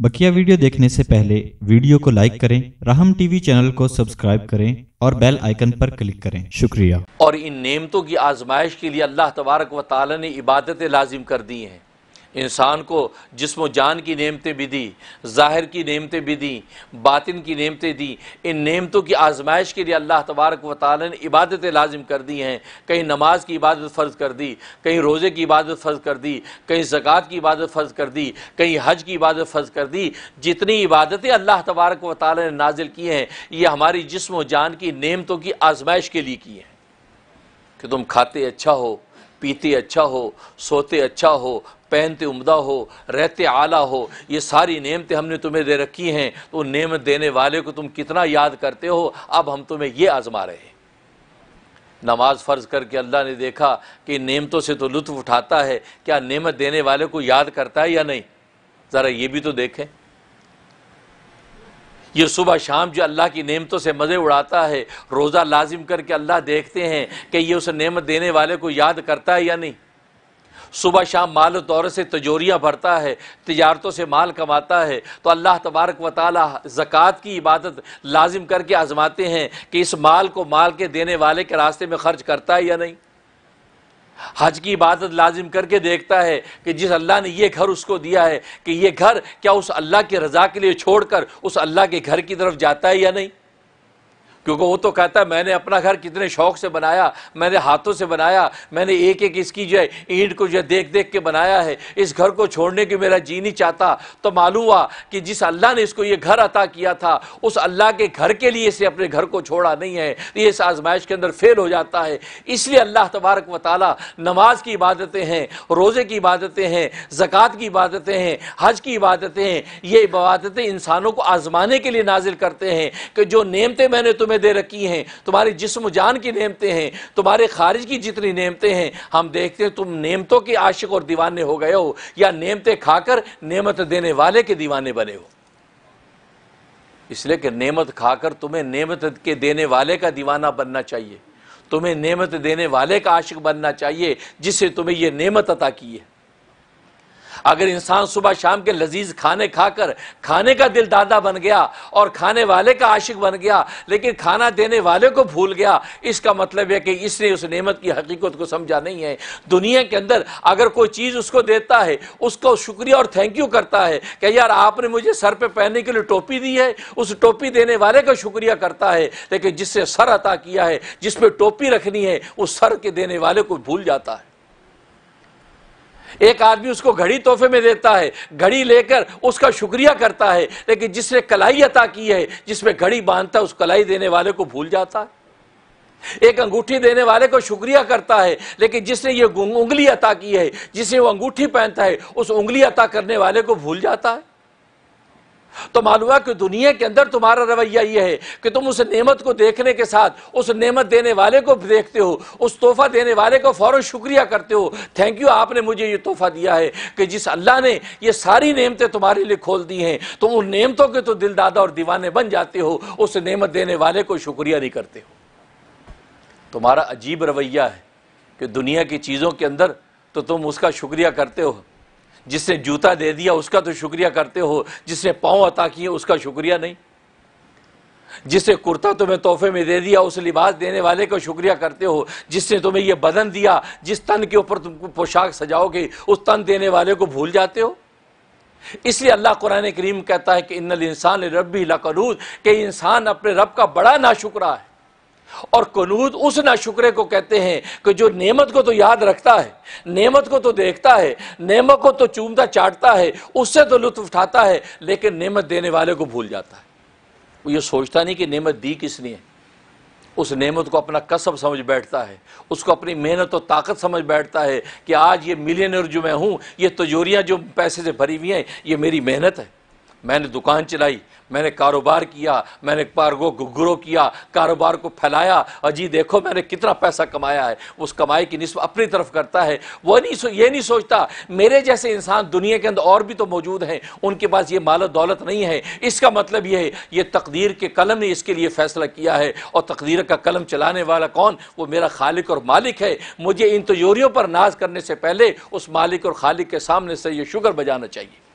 बकिया video देखने से पहले वीडियो को लाइक करें, राहम टीवी चैनल को सब्सक्राइब करें और बेल आइकन पर क्लिक करें। शुक्रिया। और इन नेमतों की आजमाइश के लिए अल्लाह तबारक व ताला ने इबादतें लाजिम कर दी हैं। इंसान को जिस्म जान की नेमतें भी दी, ज़ाहिर की नेमतें भी दी, बातिन की नेमतें दी। इन नेमतों की आजमाइश के लिए अल्लाह तबारक व ताला ने इबादतें लाजिम कर दी हैं। कहीं नमाज की इबादत फ़र्ज़ कर दी, कहीं रोज़े की इबादत फ़र्ज़ कर दी, कहीं ज़कात की इबादत फ़र्ज़ कर दी, कहीं हज की इबादत फ़र्ज़ कर दी। जितनी इबादतें अल्लाह तबारक व ताला ने नाजिल की हैं, ये हमारी जिस्म व जान की नेमतों की आजमाइश के लिए की हैं कि तुम खाते अच्छा हो, पीते अच्छा हो, सोते अच्छा हो, पहनते उम्दा हो, रहते आला हो। ये सारी नेमतें हमने तुम्हें दे रखी हैं, तो नेमत देने वाले को तुम कितना याद करते हो। अब हम तुम्हें ये आजमा रहे हैं। नमाज फ़र्ज़ करके अल्लाह ने देखा कि नेमतों से तो लुत्फ़ उठाता है, क्या नेमत देने वाले को याद करता है या नहीं? ज़रा ये भी तो देखें। ये सुबह शाम जो अल्लाह की नेमतों से मज़े उड़ाता है, रोज़ा लाजिम करके अल्लाह देखते हैं कि ये उस नेमत देने वाले को याद करता है या नहीं। सुबह शाम माल और दौलत से तिजोरियाँ भरता है, तिजारतों से माल कमाता है, तो अल्लाह तबारक व ताला ज़कात की इबादत लाजिम करके आजमाते हैं कि इस माल को माल के देने वाले के रास्ते में खर्च करता है या नहीं। हज की इबादत लाजिम करके देखता है कि जिस अल्लाह ने ये घर उसको दिया है, कि ये घर क्या उस अल्लाह की रज़ा के लिए छोड़कर उस अल्लाह के घर की तरफ जाता है या नहीं। क्योंकि वो तो कहता है मैंने अपना घर कितने शौक़ से बनाया, मैंने हाथों से बनाया, मैंने एक एक इसकी जो है ईंट को जो है देख देख के बनाया है, इस घर को छोड़ने की मेरा जी नहीं चाहता। तो मालूम हुआ कि जिस अल्लाह ने इसको ये घर अता किया था, उस अल्लाह के घर के लिए इसे अपने घर को छोड़ा नहीं है, तो ये इस आजमाइश के अंदर फेल हो जाता है। इसलिए अल्लाह तबारक व ताला नमाज की इबादतें हैं, रोज़े की इबादतें हैं, ज़कात की इबादतें हैं, हज की इबादतें हैं, ये इबादतें इंसानों को आजमाने के लिए नाजिल करते हैं कि जो नेमतें मैंने तुम्हें दे रखी हैं, तुम्हारी जिस्म जान की नेमतें हैं, तुम्हारे खारिज की जितनी नेमतें हैं, हम देखते हैं तुम नेमतों के आशिक और दीवाने हो गए हो या नेमतें खाकर नेमत देने वाले के दीवाने बने हो। इसलिए कि नेमत खाकर तुम्हें नेमत के देने वाले का दीवाना बनना चाहिए, तुम्हें नेमत देने वाले का आशिक बनना चाहिए जिससे तुम्हें यह नेमत अता की है। अगर इंसान सुबह शाम के लजीज खाने खाकर खाने का दिल दादा बन गया और खाने वाले का आशिक बन गया, लेकिन खाना देने वाले को भूल गया, इसका मतलब है कि इसने उस नेमत की हकीकत को समझा नहीं है। दुनिया के अंदर अगर कोई चीज़ उसको देता है, उसको शुक्रिया और थैंक यू करता है कि यार आपने मुझे सर पे पहनने के लिए टोपी दी है, उस टोपी देने वाले का शुक्रिया करता है। लेकिन जिससे सर अता किया है, जिस पे टोपी रखनी है, उस सर के देने वाले को भूल जाता है। एक आदमी उसको घड़ी तोहफे में देता है, घड़ी लेकर उसका शुक्रिया करता है, लेकिन जिसने कलाई अता की है, जिसमें घड़ी बांधता है, उस कलाई देने वाले को भूल जाता है। एक अंगूठी देने वाले को शुक्रिया करता है, लेकिन जिसने ये उंगली अता की है, जिसने वो अंगूठी पहनता है, उस उंगली अता करने वाले को भूल जाता है। तो मालूम है कि दुनिया के अंदर तुम्हारा रवैया ये है कि तुम उस नेमत को देखने के साथ उस नेमत देने वाले को देखते हो, उस तोहफा देने वाले को फौरन शुक्रिया करते हो, थैंक यू आपने मुझे ये तोहफा दिया है। कि जिस अल्लाह ने ये सारी नेमतें तुम्हारे लिए खोल दी हैं, तुम उन नेमतों के तो दिलदादा और दीवाने बन जाते हो, उस नेमत देने वाले को शुक्रिया नहीं करते हो। तुम्हारा अजीब रवैया है कि दुनिया की चीज़ों के अंदर तो तुम उसका शुक्रिया करते हो, जिसने जूता दे दिया उसका तो शुक्रिया करते हो, जिसने पाँव अता किए उसका शुक्रिया नहीं, जिसने कुर्ता तुम्हें तोहफे में दे दिया उस लिबास देने वाले का शुक्रिया करते हो, जिसने तुम्हें यह बदन दिया, जिस तन के ऊपर तुम पोशाक सजाओगे, उस तन देने वाले को भूल जाते हो। इसलिए अल्लाह कुरान करीम कहता है कि इन्नल इंसान लिरब्बिही लकनूद, कि इंसान अपने रब का बड़ा नाशुक्रा है। और कनूद उस नाशुक्रे को कहते हैं कि जो नेमत को तो याद रखता है, नेमत को तो देखता है, नेमत को तो चूमता चाटता है, उससे तो लुत्फ उठाता है, लेकिन नेमत देने वाले को भूल जाता है। वो ये सोचता नहीं कि नेमत दी किसने है, उस नेमत को अपना कसब समझ बैठता है, उसको अपनी मेहनत और ताकत समझ बैठता है कि आज ये मिलियनर जो मैं हूँ, ये तिजोरियाँ जो पैसे से भरी हुई हैं, ये मेरी मेहनत है। मैंने दुकान चलाई, मैंने कारोबार किया, मैंने ग्रो किया, कारोबार को फैलाया, अजी देखो मैंने कितना पैसा कमाया है। उस कमाई की निस्बत अपनी तरफ करता है। वो ये नहीं सोचता मेरे जैसे इंसान दुनिया के अंदर और भी तो मौजूद हैं, उनके पास ये माल दौलत नहीं है। इसका मतलब ये है ये तकदीर के कलम ने इसके लिए फ़ैसला किया है, और तकदीर का कलम चलाने वाला कौन? वो मेरा खालिक और मालिक है। मुझे इन तिजोरियों पर नाज करने से पहले उस मालिक और खालिक के सामने से ये शुक्र बजाना चाहिए।